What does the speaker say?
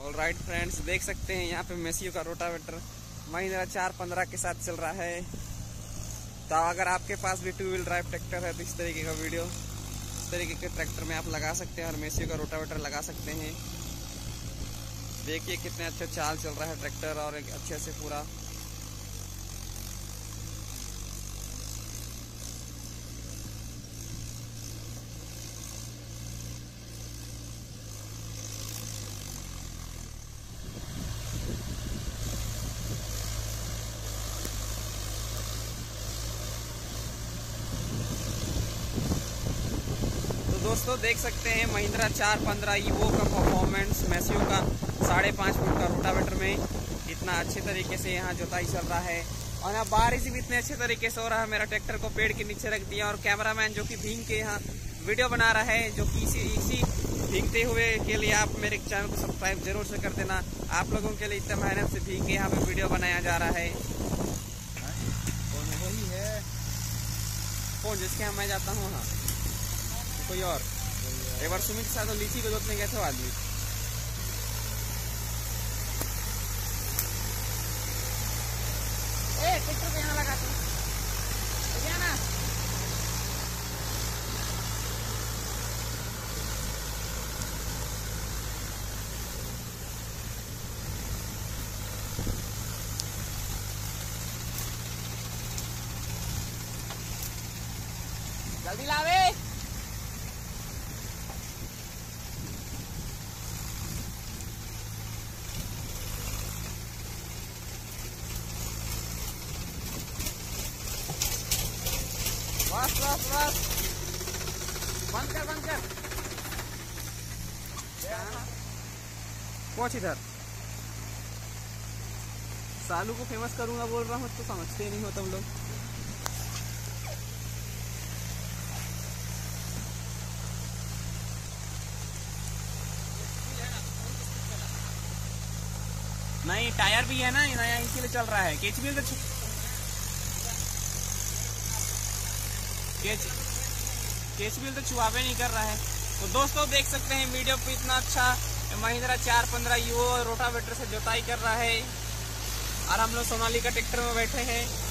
Alright friends, देख सकते हैं यहाँ पे मेसियो का रोटावेटर महिंद्रा 415 के साथ चल रहा है। तो अगर आपके पास भी 2 व्हील ड्राइव ट्रैक्टर है तो इस तरीके का वीडियो, इस तरीके के ट्रैक्टर में आप लगा सकते हैं और मेसियो का रोटावेटर लगा सकते हैं। देखिए कितने अच्छे चाल चल रहा है ट्रैक्टर और एक अच्छे से पूरा दोस्तों देख सकते हैं महिंद्रा 415 ईवो का परफॉर्मेंस मेसियो का 5.5 फुट का रोटावेटर में इतना अच्छे तरीके से यहाँ जोताई चल रहा है। और यहाँ बारिश भी इतने अच्छे तरीके से हो रहा है। मेरा ट्रैक्टर को पेड़ के नीचे रख दिया और कैमरामैन जो कि भींग के यहाँ वीडियो बना रहा है, जो कि इसी भींगते हुए के लिए आप मेरे चैनल को सब्सक्राइब जरूर से कर देना। आप लोगों के लिए इतना मेहनत से भींग के यहाँ पे वीडियो बनाया जा रहा है। कौन जिसके यहाँ मैं जाता हूँ? हाँ, कोई और? एक बार सुमित के साथ लीची को जोतने गए थे आदमी। ट्रैक्टर पे यहाँ लगा ना। जल्दी लावे। बस बस बस, बंद कर बंद कर। पहुंच इधर। सालू को फेमस करूंगा बोल रहा हूँ तो समझते नहीं हो तुम लोग। नहीं, टायर भी है ना नया, इसीलिए चल रहा है। केच व्हील तो छुआवे नहीं कर रहा है। तो दोस्तों देख सकते हैं वीडियो पे इतना अच्छा महिंद्रा 415 ईवो रोटावेटर से जोताई कर रहा है और हम लोग सोनालिका ट्रैक्टर में बैठे हैं।